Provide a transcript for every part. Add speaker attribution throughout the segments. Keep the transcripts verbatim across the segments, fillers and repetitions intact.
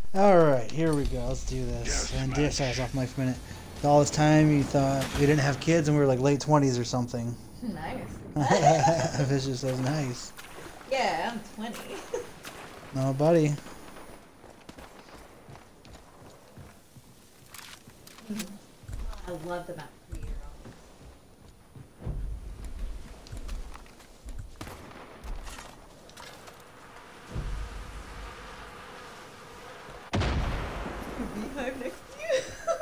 Speaker 1: Alright, here we go. Let's do this. And D S I was off mic for a minute. All this time you thought we didn't have kids and we were like late twenties or something.
Speaker 2: Nice.
Speaker 1: Vicious says nice.
Speaker 2: Yeah, I'm twenty.
Speaker 1: No, buddy.
Speaker 2: I love the map. Beehive next to you.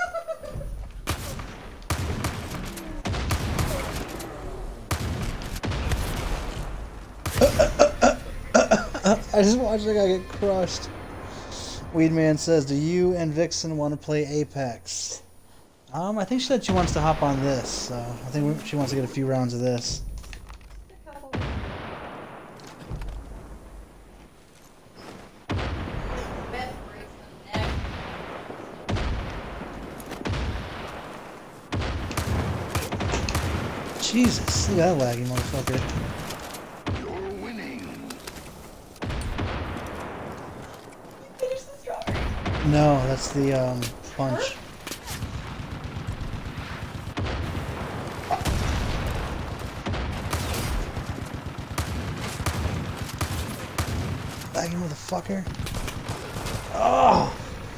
Speaker 1: I just watched that guy get crushed. Weedman says, do you and Vixen want to play Apex? Um, I think she said she wants to hop on this, so I think she wants to get a few rounds of this. Jesus, look at that laggy motherfucker.
Speaker 3: You're winning.
Speaker 2: Finish the strawberry.
Speaker 1: No, that's the um punch. Laggy motherfucker. Oh!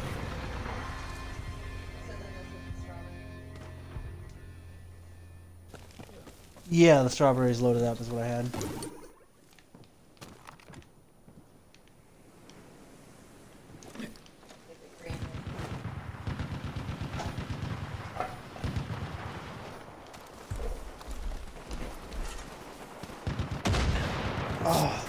Speaker 1: Yeah, the strawberries loaded up is what I had. Oh.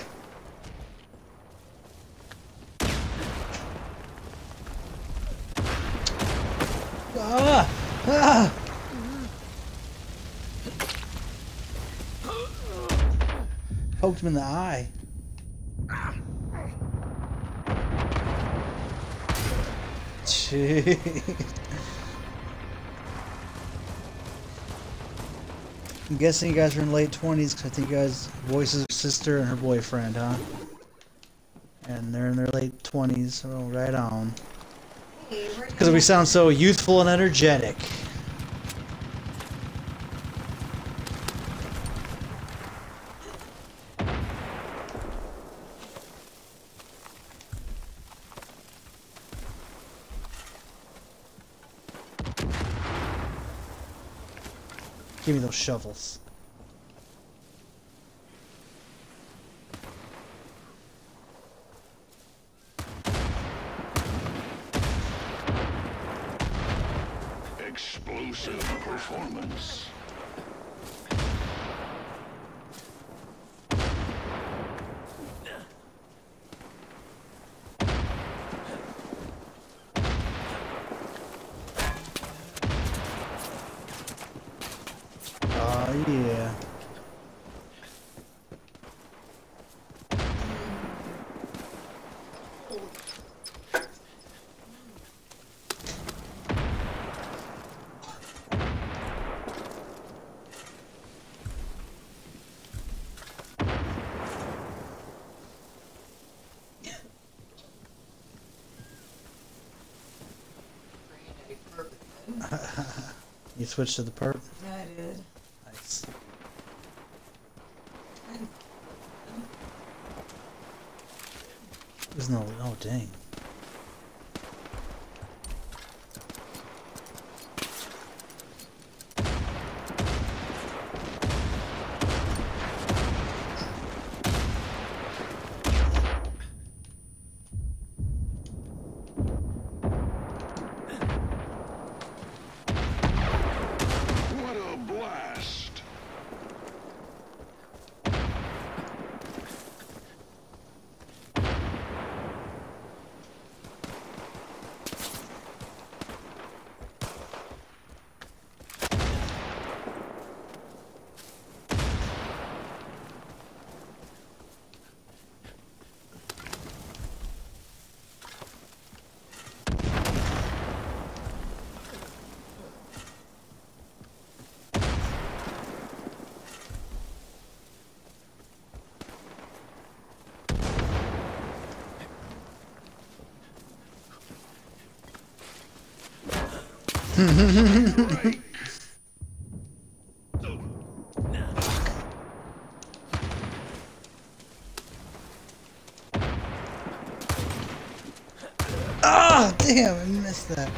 Speaker 1: Ah! Ah! Poked him in the eye. Jeez. I'm guessing you guys are in late twenties because I think you guys voices her sister and her boyfriend, huh? And they're in their late twenties, so right on. Because we sound so youthful and energetic. Give me those shovels.
Speaker 3: Explosive performance.
Speaker 1: Oh yeah. You switched to the perp?
Speaker 2: Yeah, I did.
Speaker 1: Nice. There's no... Oh, dang.
Speaker 3: What a blast. Strike.
Speaker 1: Ah, damn, I missed that.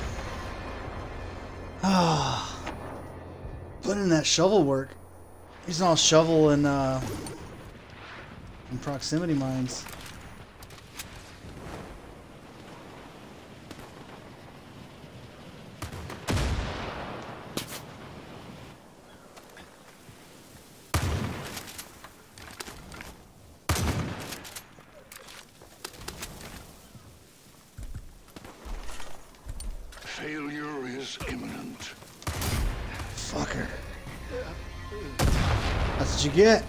Speaker 1: Ah, put in that shovel work. Using all shovel and uh, and proximity mines.
Speaker 3: Failure is imminent.
Speaker 1: Fucker. That's what you get.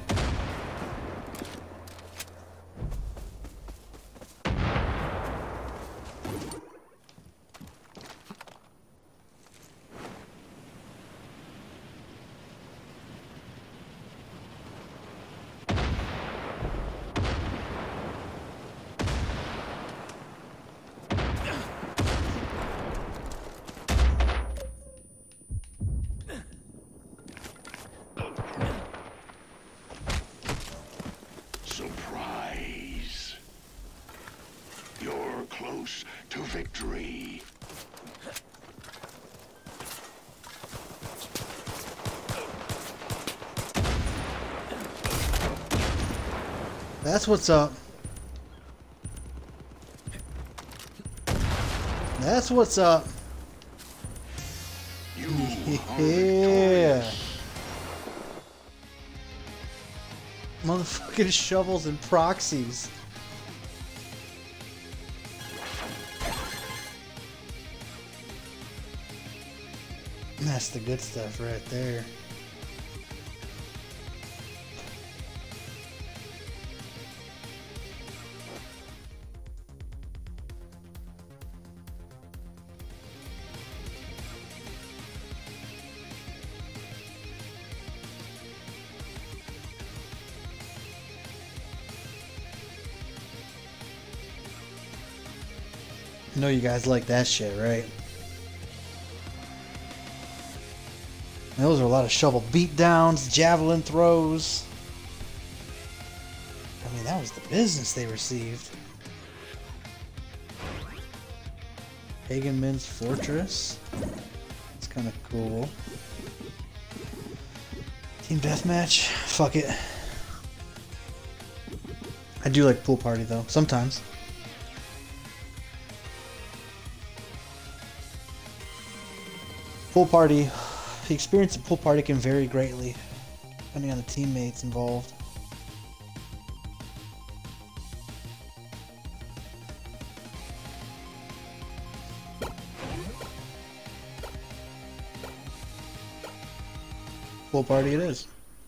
Speaker 3: Surprise. You're close to victory.
Speaker 1: That's what's up. That's what's up.
Speaker 3: You are
Speaker 1: Yeah.
Speaker 3: victorious.
Speaker 1: Motherfucking shovels and proxies. That's the good stuff right there. I know you guys like that shit, right? Those are a lot of shovel beatdowns, javelin throws. I mean, that was the business they received. Hagenman's Fortress. It's kind of cool. Team Deathmatch. Fuck it. I do like Pool Party, though. Sometimes. Pool Party. The experience of Pool Party can vary greatly, depending on the teammates involved. Pool Party it is.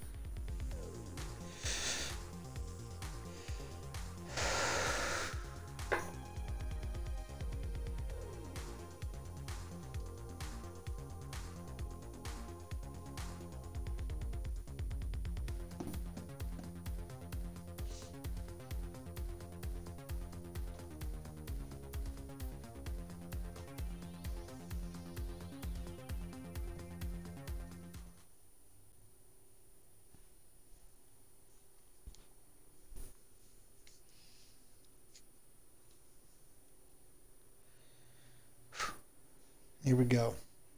Speaker 1: Here we go.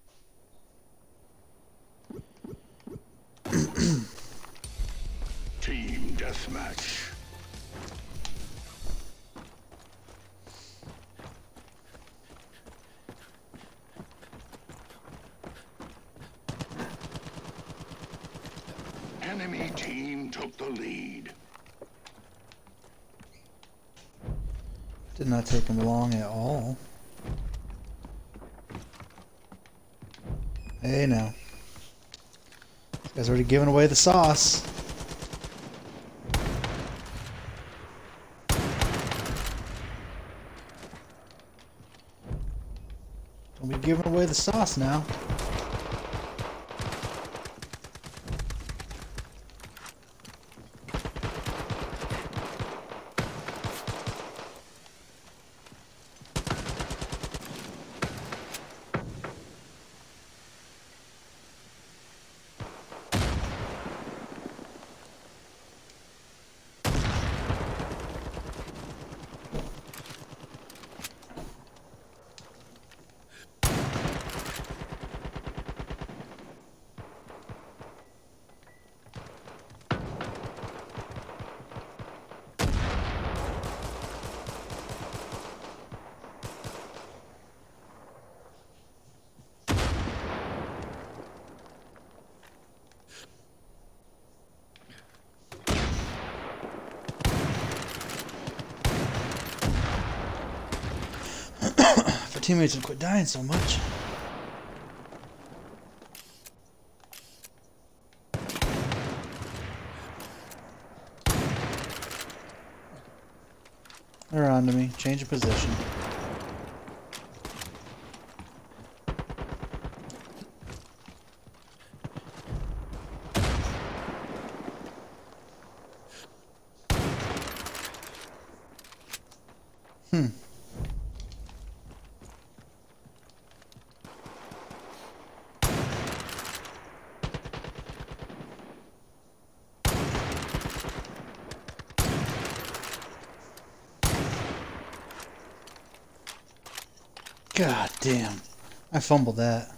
Speaker 3: Team Deathmatch. Enemy team took the lead.
Speaker 1: Did not take him long at all. Hey now. This guy's already giving away the sauce. Don't be giving away the sauce now. teammates would quit dying so much. They're on to me. Change of position. Hmm. God damn. I fumbled that.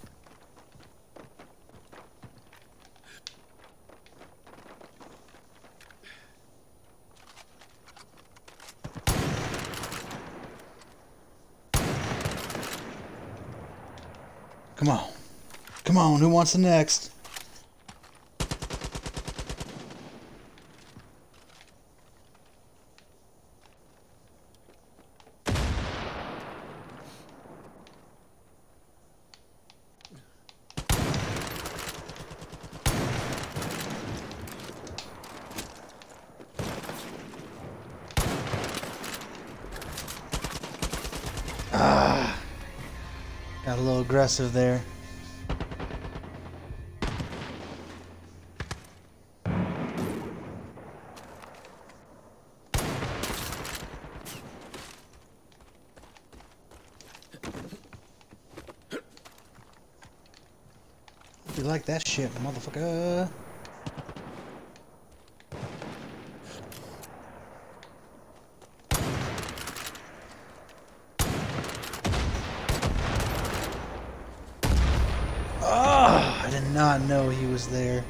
Speaker 1: Come on. Come on, who wants the next? Ah, got a little aggressive there. You like that shit, motherfucker? Oh, I did not know he was there.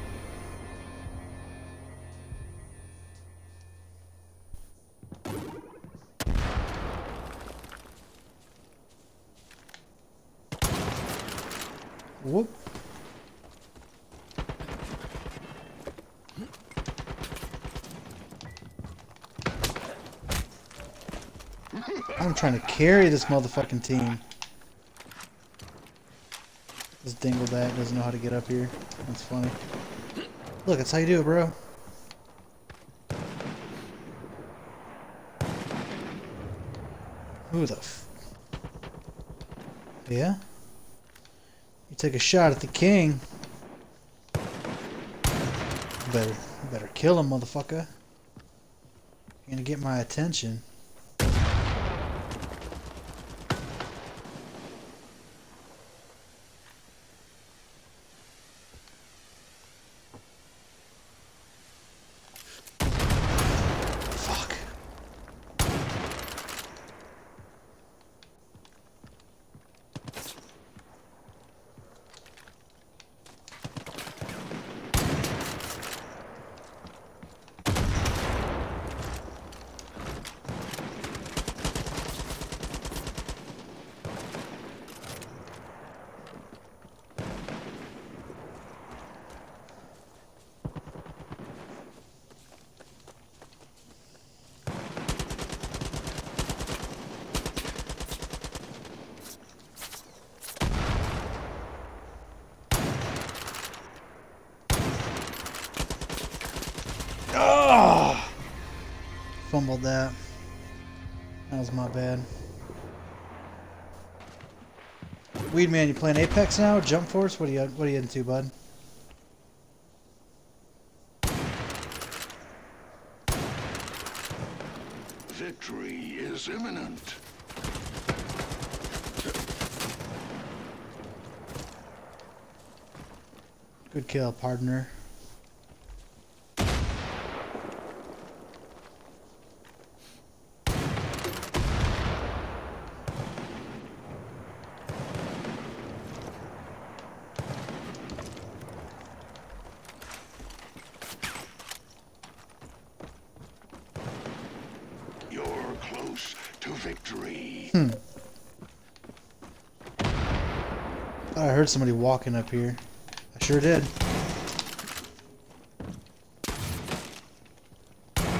Speaker 1: Whoop. I'm trying to carry this motherfucking team. This dingleback doesn't know how to get up here. That's funny. Look, that's how you do it, bro. Who the f... Yeah? You take a shot at the king. You better, you better kill him, motherfucker. You're gonna get my attention. Oh! Fumbled that. That was my bad. Weed Man, you playing Apex now? Jump Force? What are you what are you into, bud?
Speaker 3: Victory is imminent.
Speaker 1: Good kill, partner.
Speaker 3: You're close to victory.
Speaker 1: Hmm. I heard somebody walking up here. I sure did.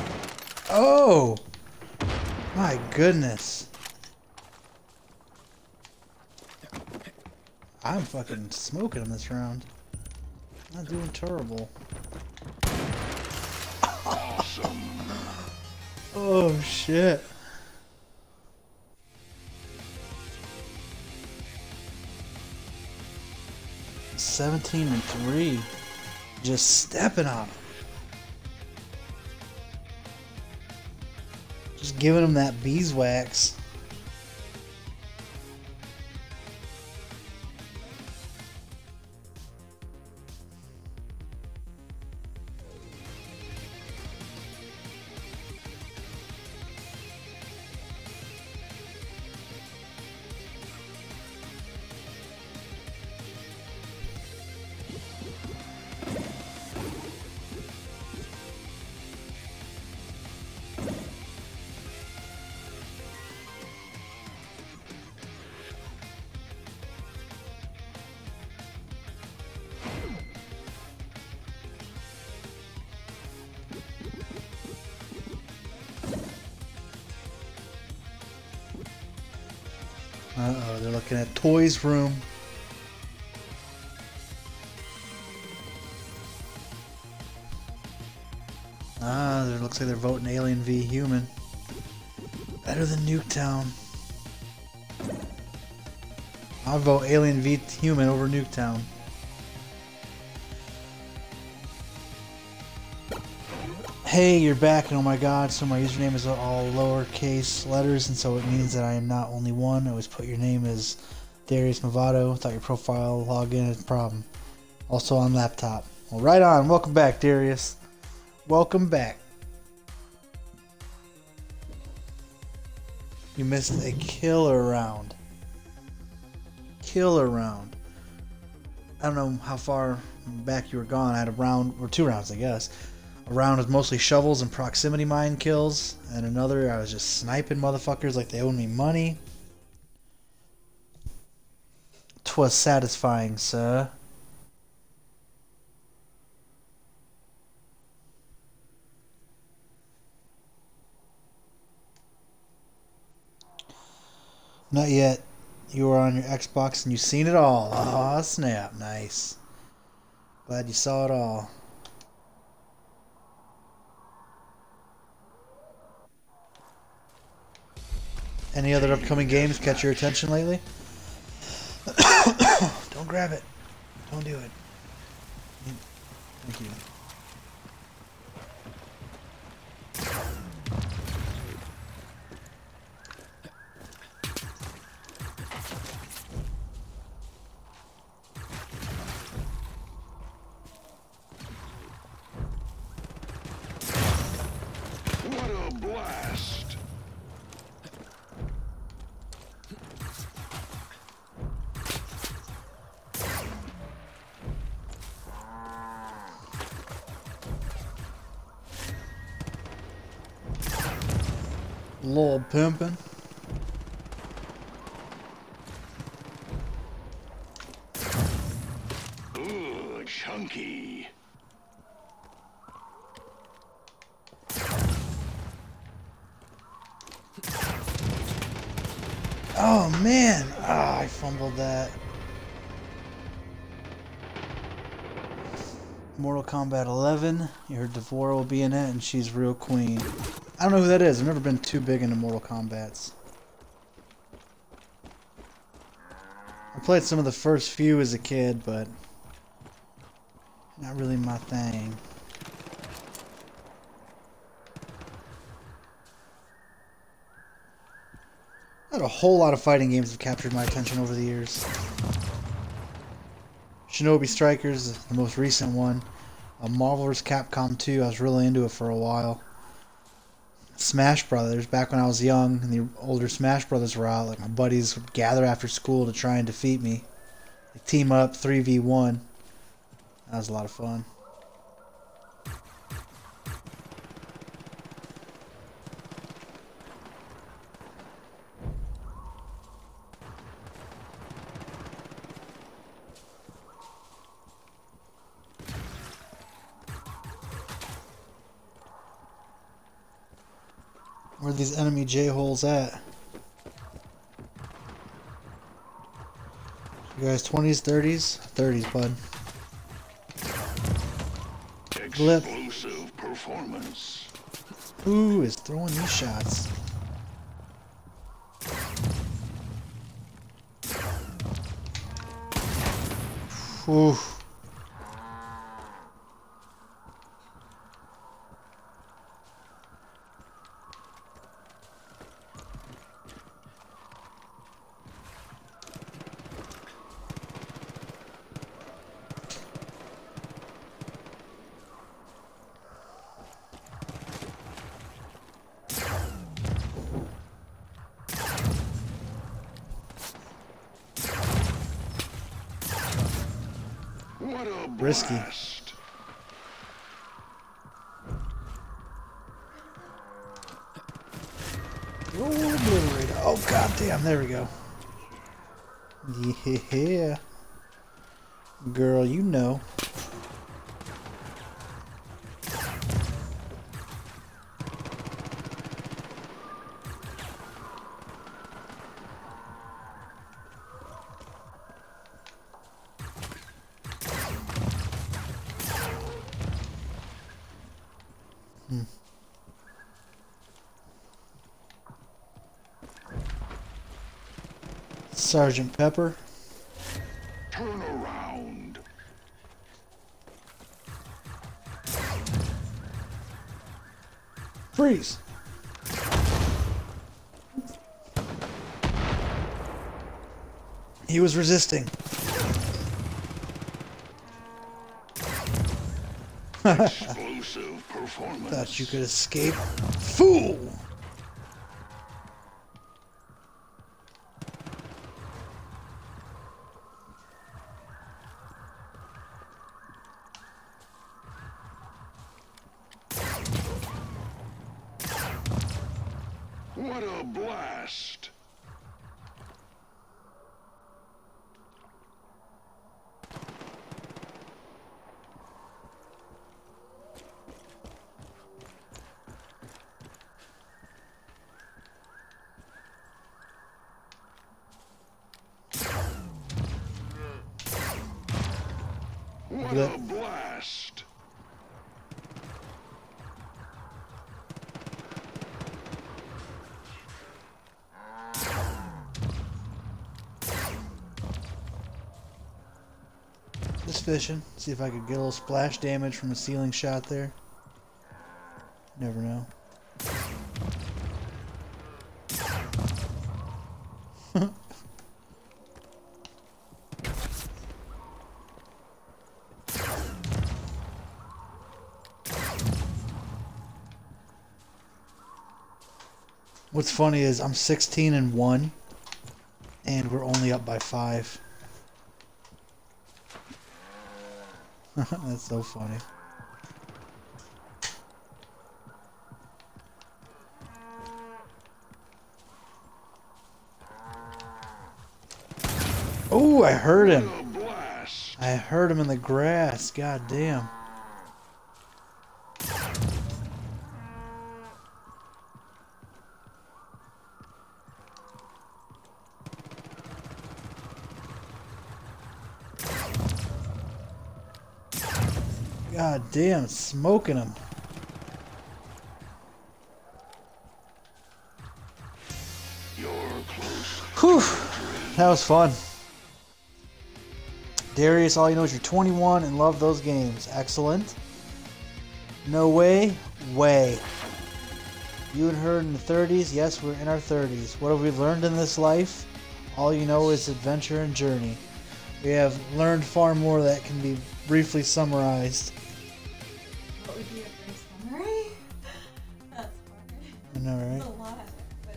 Speaker 1: Oh! My goodness. I'm fucking smoking him this round. Not doing terrible.
Speaker 3: Awesome.
Speaker 1: Oh shit. seventeen and three. Just stepping on him. Just giving him that beeswax. Uh-oh, they're looking at Toy's room. Ah, it looks like they're voting Alien v Human. Better than Nuketown. I'll vote Alien v Human over Nuketown. Hey, you're back, and oh my god, so my username is all lowercase letters, and so it means that I am not only one. I always put your name as Darius Movado. Thought your profile login is a problem. Also on laptop. Well, right on. Welcome back, Darius. Welcome back. You missed a killer round. Killer round. I don't know how far back you were gone. I had a round, or two rounds, I guess. A round was mostly shovels and proximity mine kills, and another I was just sniping motherfuckers like they owed me money. 'Twas satisfying, sir. Not yet. You were on your Xbox and you've seen it all. Aw, snap. Nice. Glad you saw it all. Any other upcoming games catch your attention lately? Don't grab it. Don't do it. Thank you.
Speaker 3: What a blast!
Speaker 1: Lord pimpin'.
Speaker 3: Ooh, chunky.
Speaker 1: Oh man! Ah, I fumbled that. Mortal Kombat eleven. You heard Devora will be in it, and she's real queen. I don't know who that is. I've never been too big into Mortal Kombats. I played some of the first few as a kid, but not really my thing. Not a whole lot of fighting games have captured my attention over the years. Shinobi Strikers, the most recent one. Uh, Marvel versus. Capcom two, I was really into it for a while. Smash Brothers, back when I was young and the older Smash Brothers were out, like my buddies would gather after school to try and defeat me. They team up three v one. That was a lot of fun. Where are these enemy J-holes at? You guys twenties, thirties? thirties, bud. Blip.
Speaker 3: Explosive performance.
Speaker 1: Who is throwing these shots? Ooh.
Speaker 3: What a
Speaker 1: Risky.
Speaker 3: blast.
Speaker 1: Oh, obliterated. Oh, goddamn. There we go. Yeah. Girl, you know. Hmm. Sergeant Pepper.
Speaker 3: Turn around.
Speaker 1: Freeze. He was resisting.
Speaker 3: Explosive performance.
Speaker 1: Thought you could escape. Fool!
Speaker 3: What a blast. What a blast.
Speaker 1: Just fishing. See if I could get a little splash damage from a ceiling shot there. Never know. What's funny is I'm sixteen and one, and we're only up by five. That's so funny. Oh, I heard him.
Speaker 3: What a blast.
Speaker 1: I heard him in the grass. God damn. God damn, smoking him.
Speaker 3: You're close.
Speaker 1: Whew, that was fun. Darius, all you know is you're twenty-one and love those games. Excellent. No way? Way. You and her in the thirties? Yes, we're in our thirties. What have we learned in this life? All you know is adventure and journey. We have learned far more that can be briefly summarized.
Speaker 2: What would be a brief summary? That's hard.
Speaker 1: I know, right?
Speaker 2: That's a lot. But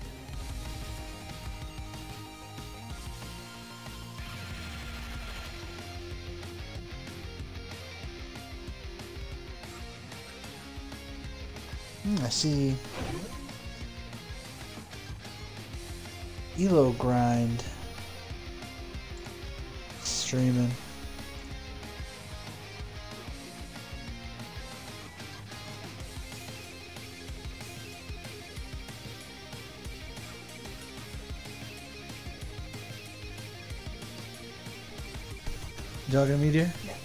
Speaker 1: Hmm, I see. Elo grind. Streaming. talking to me, dear?
Speaker 2: Yeah.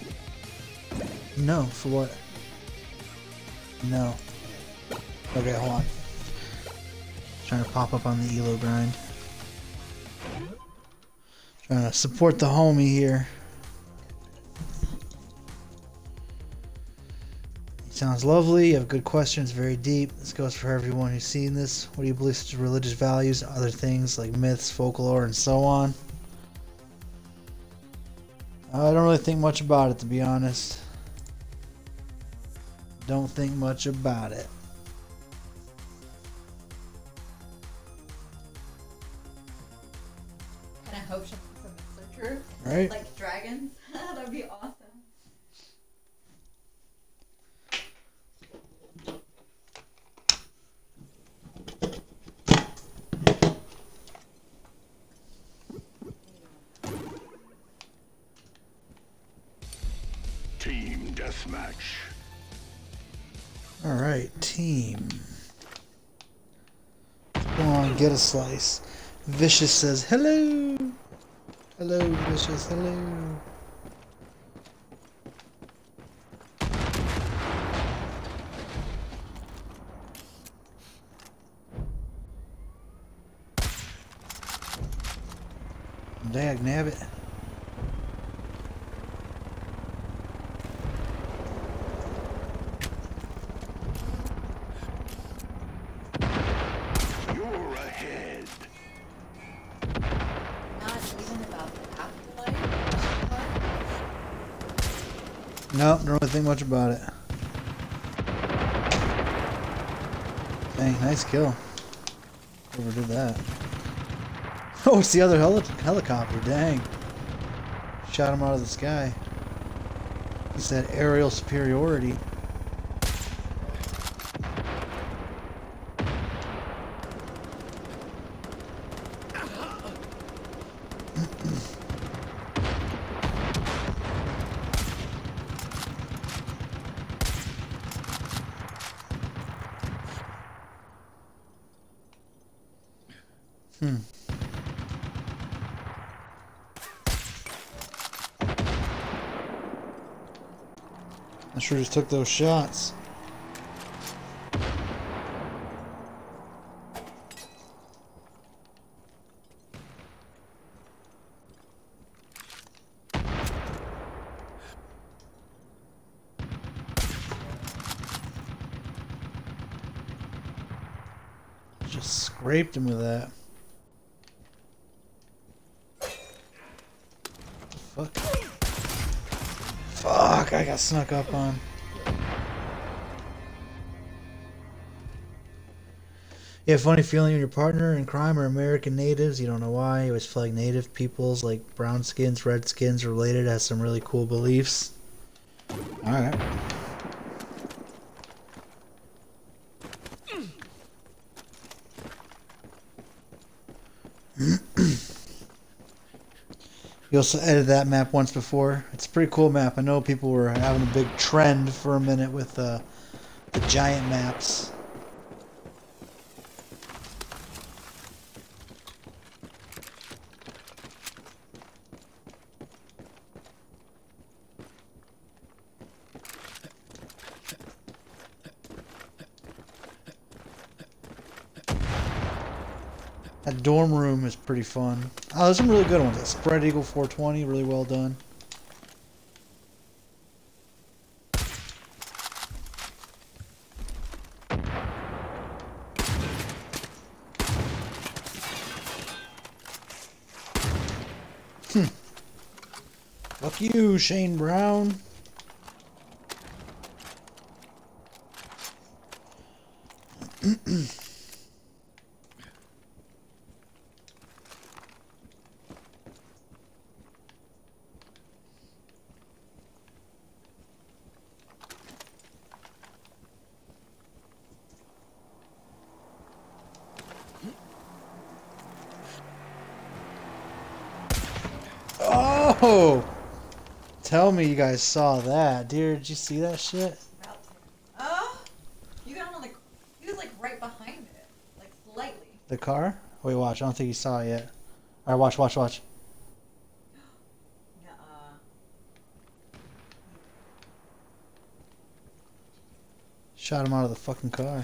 Speaker 1: No, for what? No. Okay, hold on. Trying to pop up on the E L O grind. Trying to support the homie here. Sounds lovely. You have good questions, very deep. This goes for everyone who's seen this. What do you believe such religious values, other things like myths, folklore, and so on? I don't really think much about it, to be honest. Don't think much about it.
Speaker 2: And I hope some myths are true.
Speaker 1: Right?
Speaker 2: Like dragons. That would be awesome.
Speaker 3: Team deathmatch.
Speaker 1: Alright, team. Come on, get a slice. Vicious says, hello! Hello, Vicious, hello. Dag nabbit.
Speaker 3: You're ahead.
Speaker 2: Not even about the afterlife.
Speaker 1: No, don't really think much about it. Dang, nice kill. Whoever did that. Oh, it's the other heli helicopter, dang. Shot him out of the sky. He said aerial superiority. Hmm. I sure just took those shots. Just scraped him with that. Fuck. Fuck, I got snuck up on. You have a funny feeling when your partner in crime are American natives. You don't know why. You always feel like native peoples like brown skins, red skins are related, has some really cool beliefs. Alright. You also edited that map once before. It's a pretty cool map. I know people were having a big trend for a minute with uh, the giant maps. That dorm room is pretty fun. Oh, there's some really good ones. That Spread Eagle four twenty, really well done. Hmm. Fuck you, Shane Brown. Oh! Tell me you guys saw that. Dear, did you see that shit?
Speaker 2: About to. Oh, you got him on the. He was like right behind it, like slightly.
Speaker 1: The car? Wait, watch. I don't think you saw it yet. Alright, watch, watch, watch.
Speaker 2: Nuh-uh.
Speaker 1: Shot him out of the fucking car.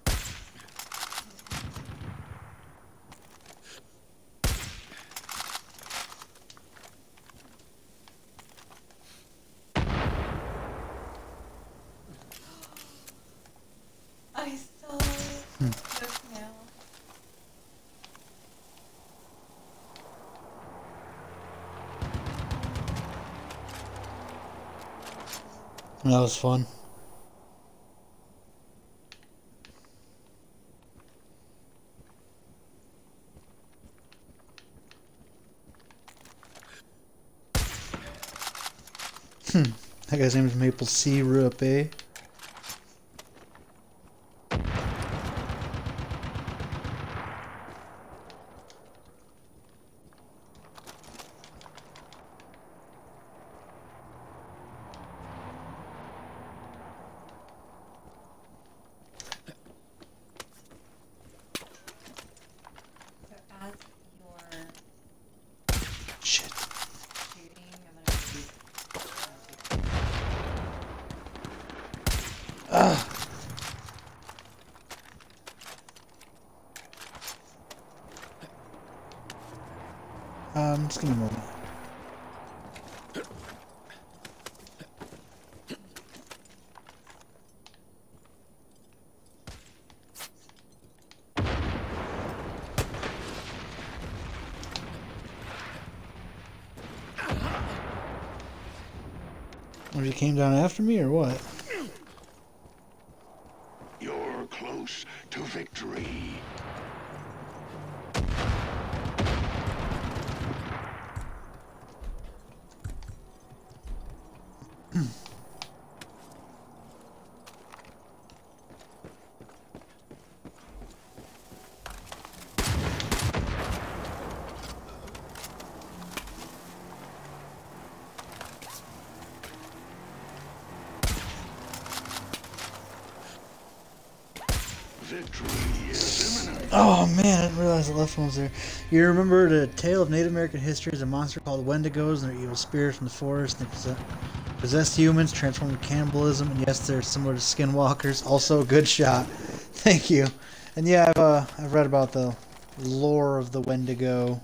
Speaker 2: I saw it.
Speaker 1: Hmm.
Speaker 2: Just now.
Speaker 1: That was fun. Hmm. That guy's name is Maple Syrup, eh?
Speaker 2: So as you're
Speaker 1: Shit.
Speaker 2: shooting, I'm gonna use.
Speaker 1: Ah. Um, just give me a moment. Or you came down after me, or what?
Speaker 3: You're close to victory. Victory is imminent.
Speaker 1: Oh man, I didn't realize the left one was there. You remember the tale of Native American history is a monster called Wendigos, and they're evil spirits from the forest. They possess, possess humans, transform into cannibalism, and yes, they're similar to skinwalkers. Also, a good shot. Thank you. And yeah, I've uh, I've read about the lore of the Wendigo.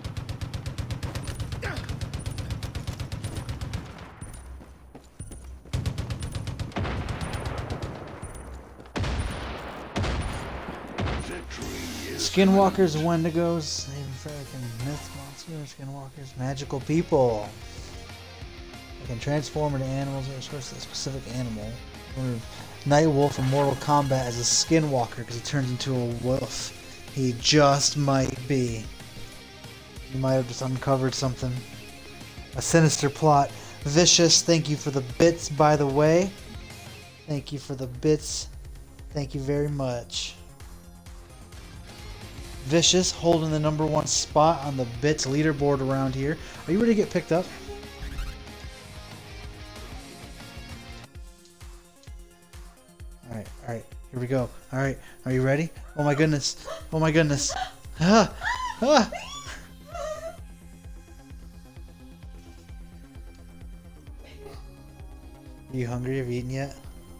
Speaker 3: Victory is
Speaker 1: Skinwalkers, Wendigos, Native American myth monsters, skinwalkers, magical people. They can transform into animals or source of a specific animal. Remember, Nightwolf from Mortal Kombat as a skinwalker because he turns into a wolf. He just might be. You might have just uncovered something. A sinister plot. Vicious, thank you for the bits, by the way. Thank you for the bits. Thank you very much. Vicious holding the number one spot on the bits leaderboard around here. Are you ready to get picked up? Alright, alright, here we go. Alright, are you ready? Oh my goodness. Oh my goodness. Ah! Ah! Are you hungry? Have you eaten yet?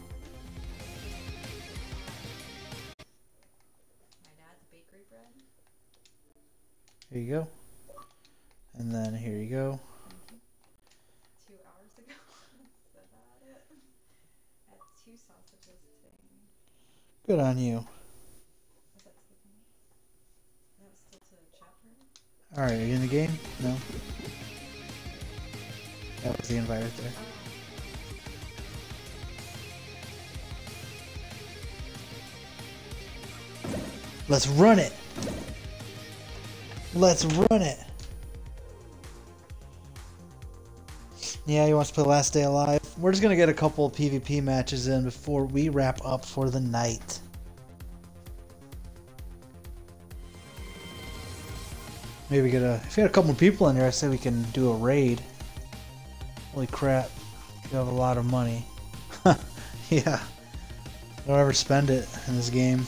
Speaker 2: My dad's bakery bread.
Speaker 1: Here you go. And then here you go.
Speaker 2: Two hours ago. Said that it. I had two sausages today.
Speaker 1: Good on you.
Speaker 2: Was that to the thing? That was still to chat room?
Speaker 1: Alright, are you in the game? No? That was the invite right there. Let's run it! Let's run it! Yeah, he wants to play Last Day Alive. We're just gonna get a couple of PvP matches in before we wrap up for the night. Maybe get a. If we had a couple more people in there, I say we can do a raid. Holy crap! You have a lot of money. Yeah. Don't ever spend it in this game.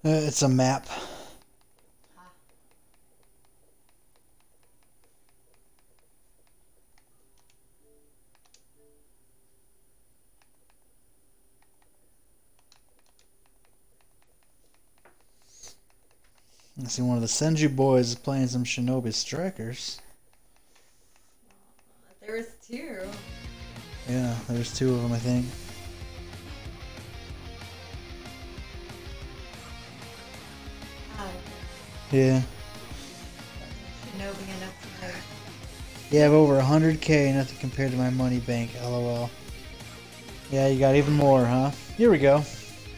Speaker 1: Uh, it's a map.
Speaker 2: Ah.
Speaker 1: I see one of the Senju boys is playing some Shinobi Strikers.
Speaker 2: There was two.
Speaker 1: Yeah, there's two of them, I think.
Speaker 2: Oh,
Speaker 1: Yeah.
Speaker 2: Shinobi enough to know.
Speaker 1: You have over one hundred K, nothing compared to my money bank, lol. Yeah, you got even more, huh? Here we go.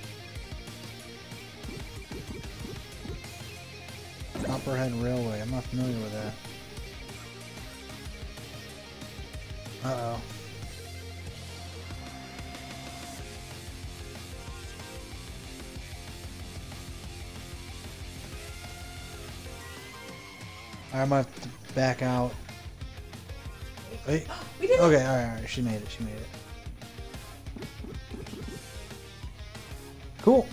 Speaker 1: Copperhead Railway, I'm not familiar with that. Uh-oh. I might have to back out. Wait.
Speaker 2: We did it!
Speaker 1: Okay, alright, alright, she made it, she made it. Cool.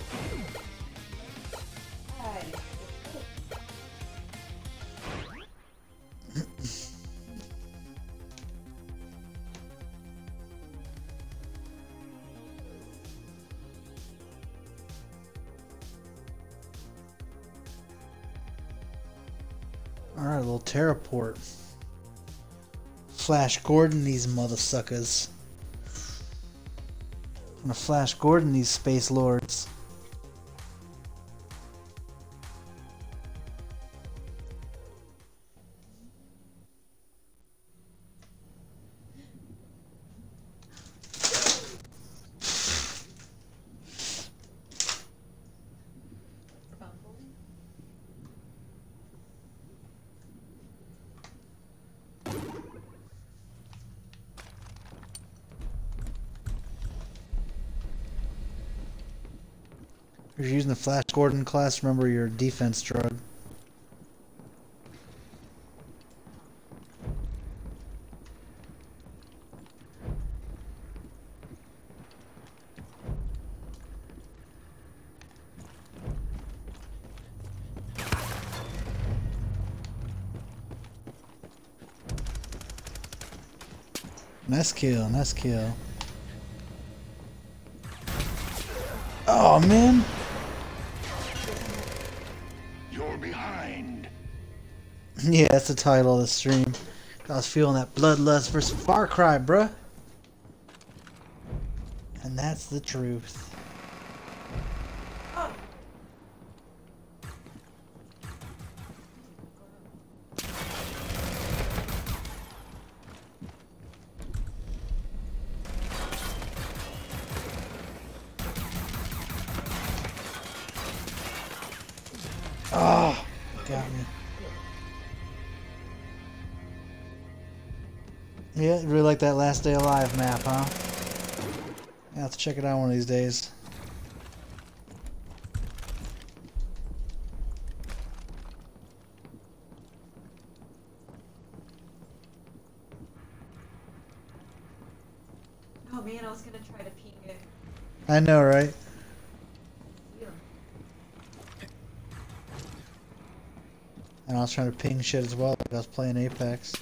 Speaker 1: Alright, a little Terraport. Flash Gordon these mother suckers. I'm gonna Flash Gordon these Space Lords. If you're using the Flash Gordon class, remember your defense drug. Nice kill, nice kill. Oh man!
Speaker 3: You're behind.
Speaker 1: Yeah, that's the title of the stream. I was feeling that Bloodlust versus Far Cry, bruh. And that's the truth. Oh, got me. Yeah, you really like that Last Day Alive map, huh? Yeah, let's check it out one of these days.
Speaker 2: Oh man, I was gonna try to ping it.
Speaker 1: I know, right?
Speaker 2: Yeah.
Speaker 1: And I was trying to ping shit as well, like I was playing Apex.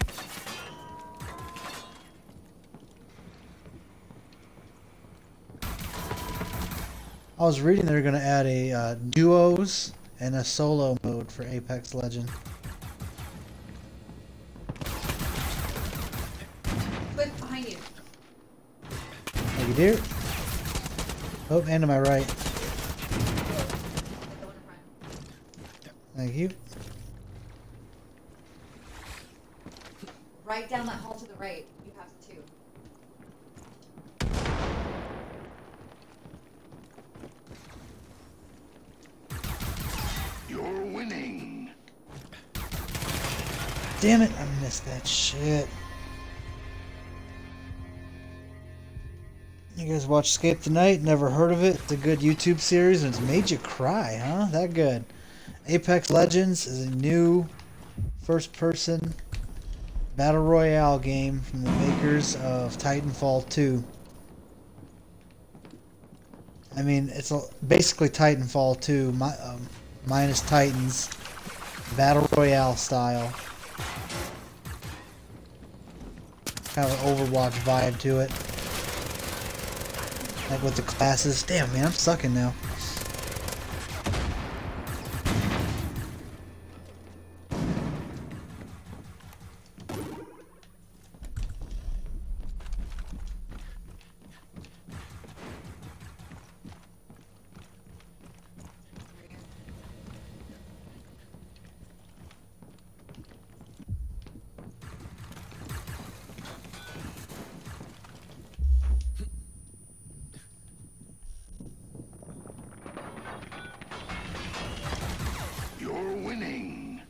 Speaker 1: I was reading they're going to add a uh, duos and a solo mode for Apex Legend.
Speaker 2: Quick, behind you.
Speaker 1: Thank you, dear. Oh, and to my right.
Speaker 2: The one in front.
Speaker 1: Thank you.
Speaker 2: Right down that hall to the right. You have two.
Speaker 3: You're winning.
Speaker 1: Damn it, I missed that shit. You guys watch Escape the Night? Never heard of it? It's a good YouTube series and it's made you cry, huh? That good. Apex Legends is a new first-person Battle Royale game from the makers of Titanfall two. I mean, it's a, basically Titanfall two, mi um, minus Titans, Battle Royale style. Kind of an Overwatch vibe to it. Like with the classes. Damn, man, I'm sucking now.
Speaker 3: You're winning.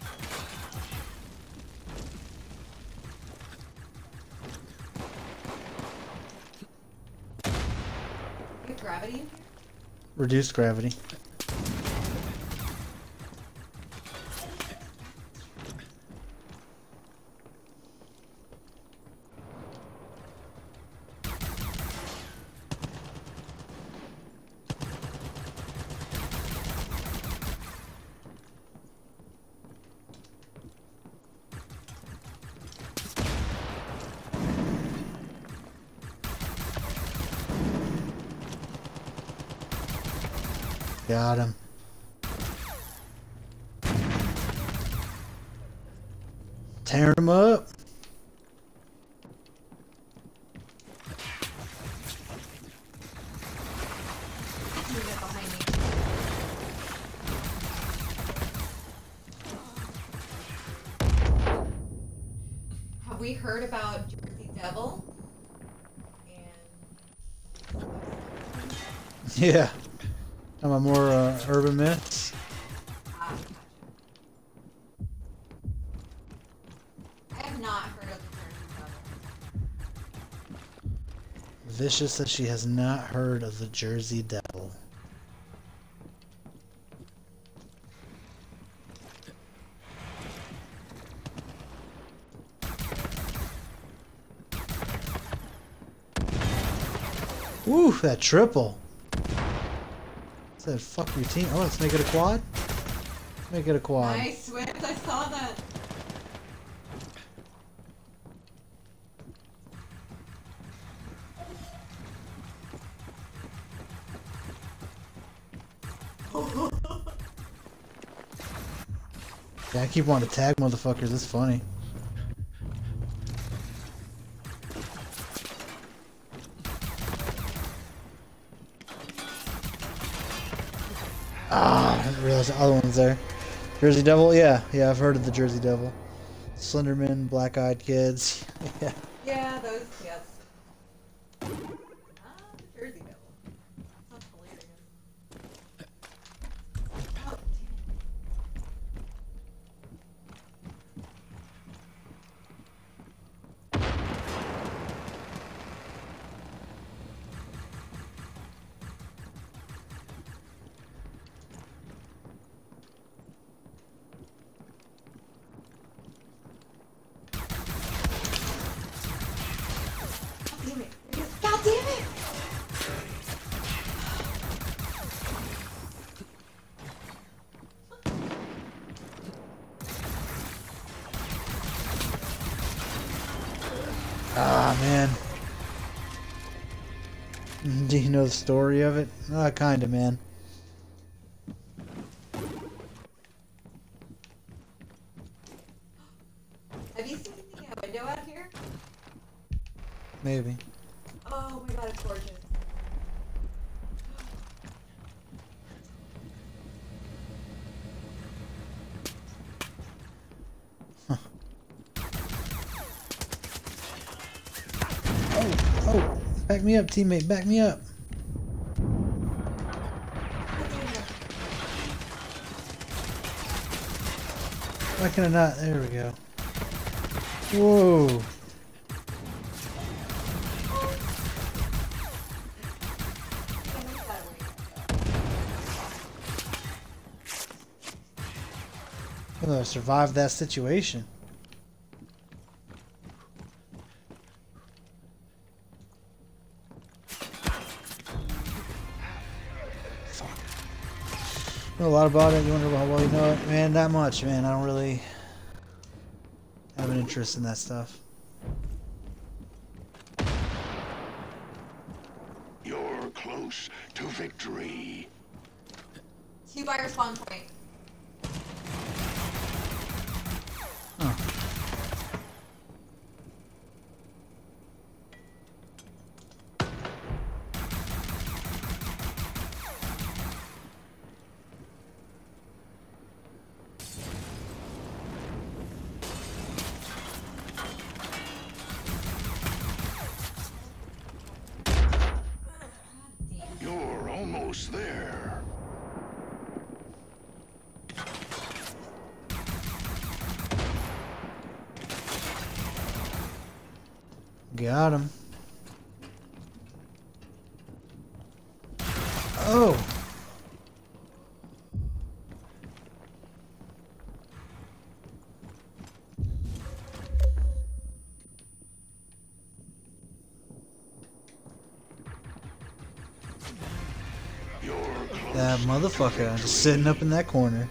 Speaker 2: You have gravity in here?
Speaker 1: Reduced gravity. Got him. Tearing him up.
Speaker 2: Move it behind me. Have we heard about Jersey Devil? And
Speaker 1: Yeah. Some of more uh, urban myths.
Speaker 2: ah, gotcha. I have not heard of the Jersey Devil.
Speaker 1: Vicious says she has not heard of the Jersey Devil. Woo, that triple. Said fuck your team. Oh, let's make it a quad. Make it a quad.
Speaker 2: Nice, Wiz, I saw that.
Speaker 1: Yeah, I keep wanting to tag motherfuckers. It's funny. Ah, I didn't realize the other one's there. Jersey Devil? Yeah, yeah, I've heard of the Jersey Devil. Slenderman, Black Eyed Kids. Yeah.
Speaker 2: Yeah, those, yes. Ah, the Jersey Devil. Sounds hilarious. Oh, damn it. God damn it!
Speaker 1: Ah, man. Do you know the story of it? Ah, kinda, man.
Speaker 2: Have you seen the uh, window out here?
Speaker 1: Maybe.
Speaker 2: Oh my god, it's gorgeous.
Speaker 1: Oh, oh, back me up, teammate, back me up. Why can I not? There we go. Whoa. Well, I survived that situation. know a lot about it. You wonder how well you know it, man. Not much, man. I don't really have an interest in that stuff.
Speaker 3: You're close to victory.
Speaker 2: Two by your spawn point.
Speaker 1: Huh.
Speaker 3: You're almost there.
Speaker 1: Got him. Oh.
Speaker 3: You're close.
Speaker 1: That motherfucker just sitting up in that corner.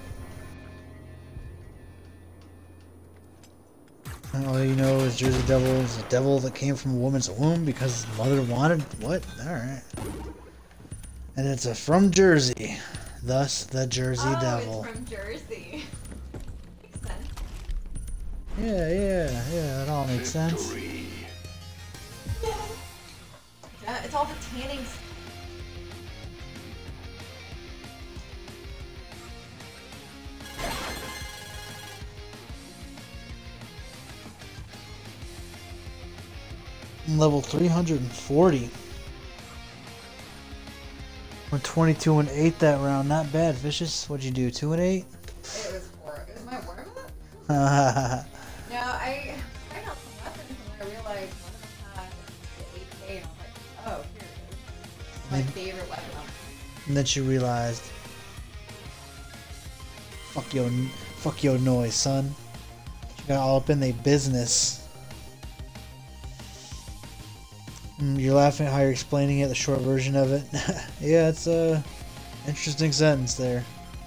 Speaker 1: And all you know is Jersey Devil is a devil that came from a woman's womb because his mother wanted what? Alright. And it's a from Jersey. Thus the Jersey
Speaker 2: oh,
Speaker 1: Devil.
Speaker 2: It's from Jersey. Makes sense.
Speaker 1: Yeah, yeah, yeah, it all makes sense.
Speaker 3: Victory.
Speaker 2: Yeah, it's all the tanning.
Speaker 1: Level three hundred forty. We're twenty-two and eight that round. Not bad, Vicious. What'd you do? two and eight?
Speaker 2: It was war. It was my warm up.
Speaker 1: Yeah,
Speaker 2: No, I tried out some weapons and I realized one of them had the eight K and I was like, oh, here it is. It's my
Speaker 1: Mm.
Speaker 2: favorite weapon.
Speaker 1: and then she realized, fuck your, fuck your noise, son. She got all up in their business. Mm, You're laughing at how you're explaining it, the short version of it. Yeah, it's a interesting sentence there.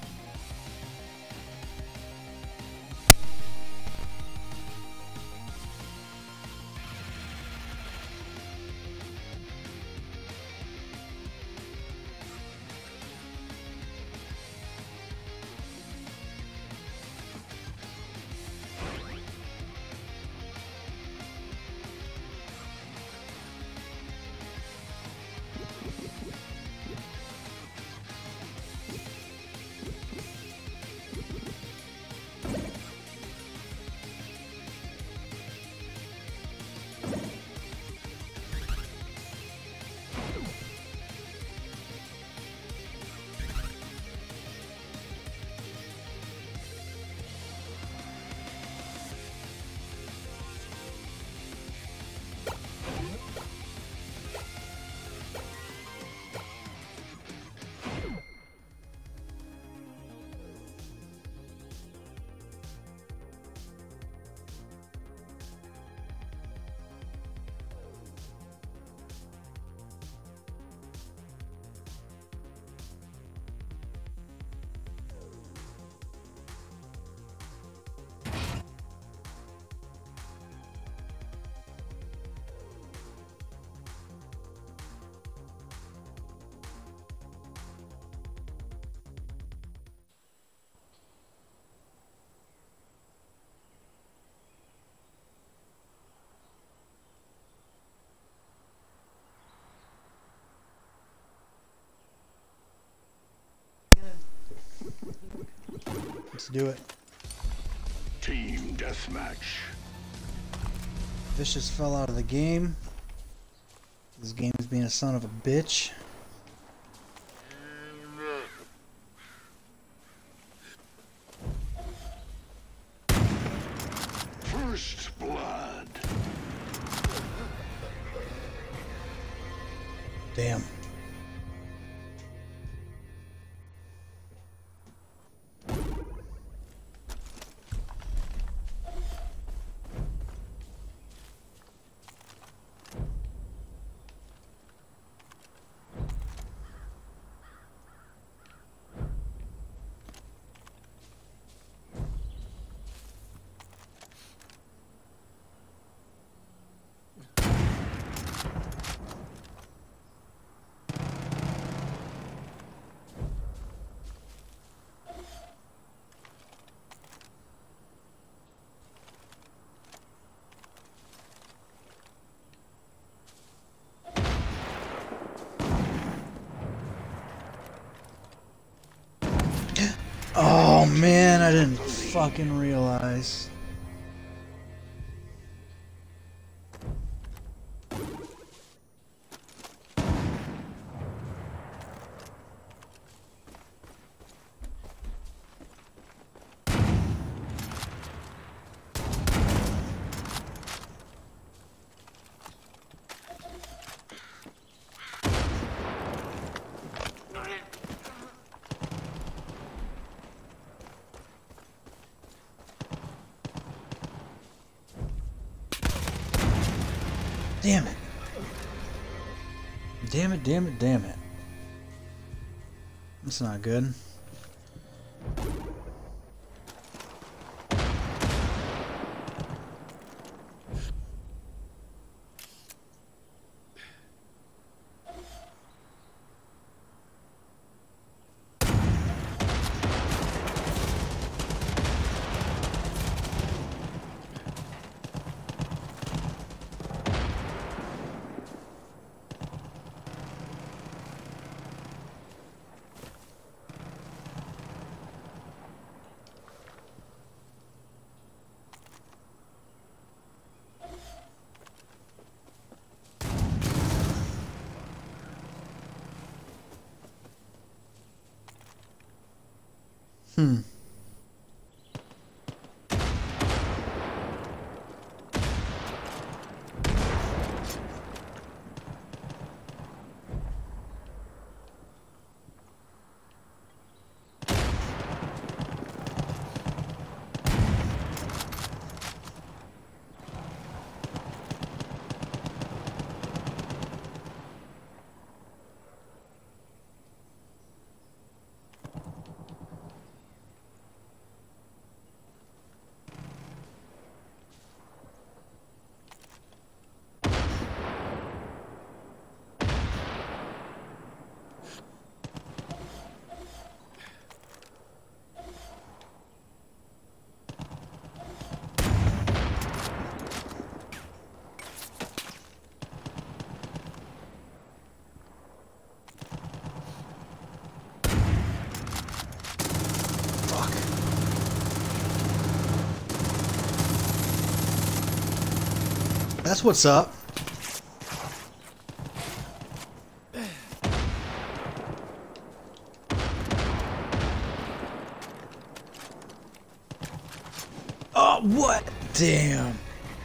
Speaker 1: Let's do it.
Speaker 3: Team deathmatch.
Speaker 1: Vicious fell out of the game. This game is being a son of a bitch.
Speaker 3: First blood.
Speaker 1: Damn. Oh man, I didn't fucking realize. Damn it. Damn it, damn it, damn it. That's not good. Hmm. That's what's up. Oh, what? Damn.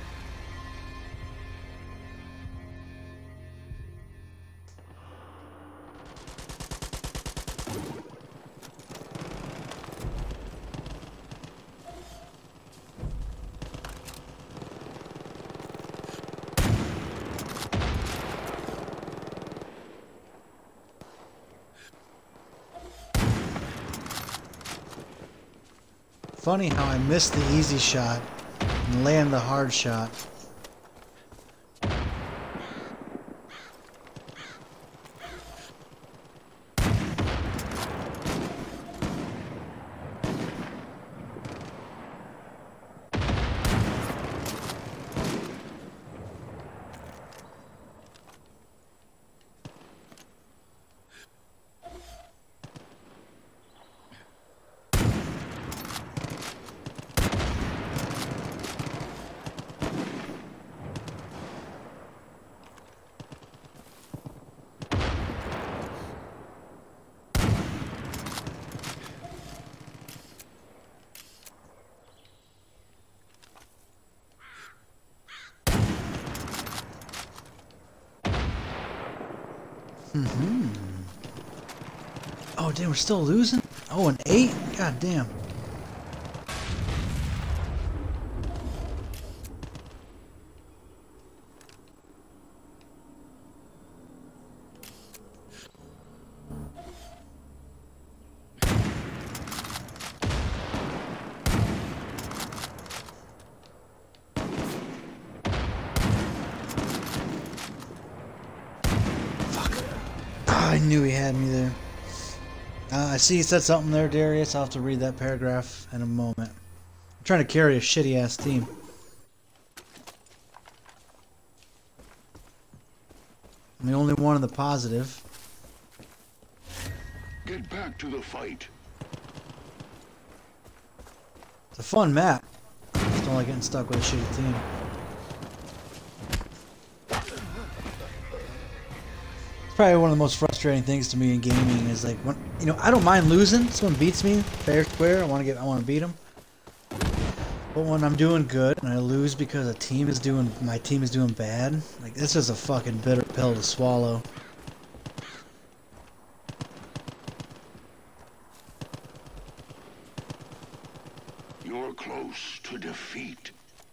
Speaker 1: Funny how I missed the easy shot and land the hard shot. Mm-hmm. Oh, damn, we're still losing? Oh, an eight? God damn. I knew he had me there. Uh, I see you said something there, Darius. I'll have to read that paragraph in a moment. I'm trying to carry a shitty-ass team. I'm the only one in the positive.
Speaker 3: Get back to the fight.
Speaker 1: It's a fun map. I just don't like getting stuck with a shitty team. It's probably one of the most frustrating things to me in gaming is like when you know I don't mind losing. Someone beats me fair square. I want to get I want to beat them. But when I'm doing good and I lose because a team is doing my team is doing bad, like this is a fucking bitter pill to swallow.
Speaker 3: You're close to defeat.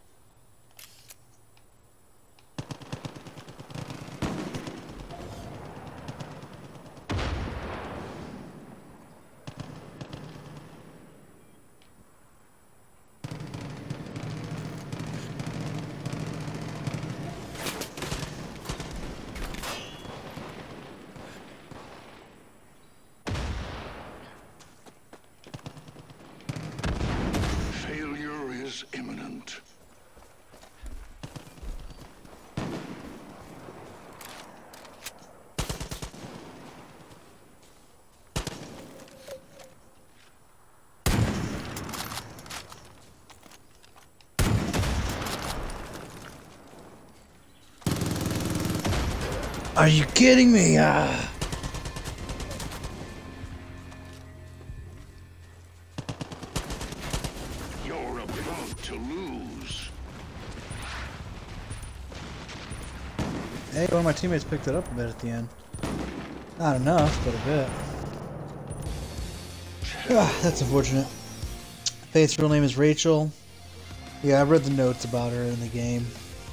Speaker 3: Failure is imminent.
Speaker 1: Are you kidding me? Ah.
Speaker 3: You're about to lose.
Speaker 1: Hey, one of my teammates picked it up a bit at the end. Not enough, but a bit. Ah, that's unfortunate. Faith's real name is Rachel. Yeah, I read the notes about her in the game.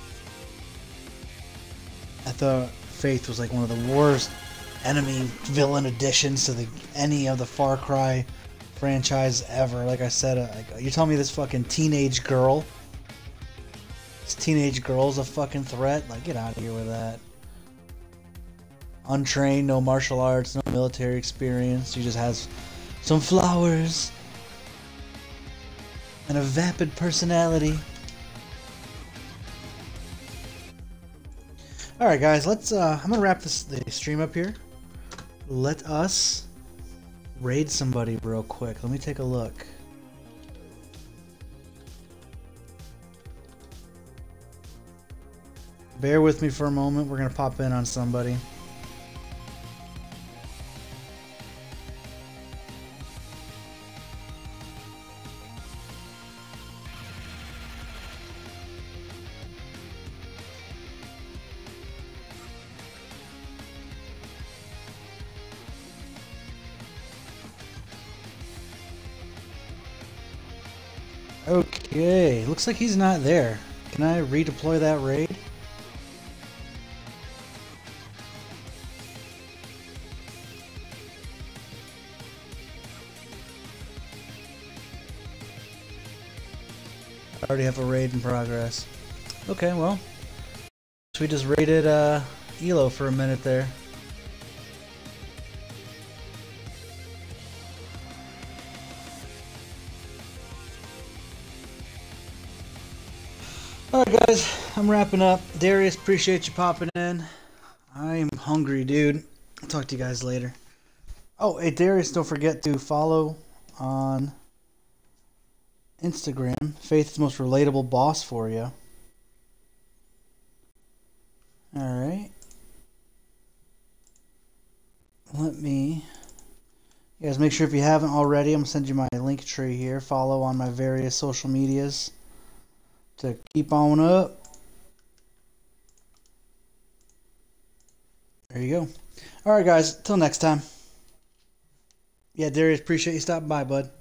Speaker 1: I thought Faith was like one of the worst enemy villain additions to the any of the Far Cry franchise ever. Like I said, uh, like, you're telling me this fucking teenage girl, this teenage girl's a fucking threat? Like, get out of here with that. Untrained, no martial arts, no military experience. She just has some flowers and a vapid personality. Alright guys, let's uh I'm gonna wrap this the stream up here. Let us raid somebody real quick. Let me take a look. Bear with me for a moment, we're gonna pop in on somebody. Okay, looks like he's not there. Can I redeploy that raid? I already have a raid in progress. Okay, well, so we just raided uh, Elo for a minute there. Alright guys, I'm wrapping up. Darius, appreciate you popping in. I am hungry, dude. I'll talk to you guys later. Oh, hey Darius, don't forget to follow on Instagram. Faith's most relatable boss for you. Alright. Let me... You guys make sure if you haven't already, I'm going to send you my link tree here. Follow on my various social medias to keep on up. There you go. Alright guys, till next time. Yeah, Darius, appreciate you stopping by, bud.